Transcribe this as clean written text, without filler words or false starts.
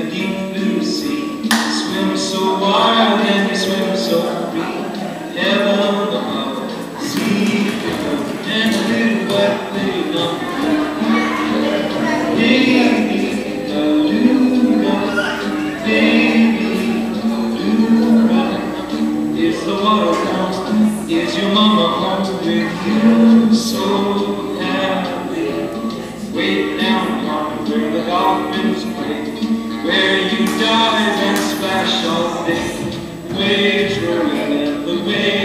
the deep blue sea. Swim so wild and you swim so free. Heaven above, sea below, and a little wet lady on the baby, baby, is the water constant? Is your mama home with you? So happy, way down on where the dolphins play, where you dive and splash all day. Waves rolling and the waves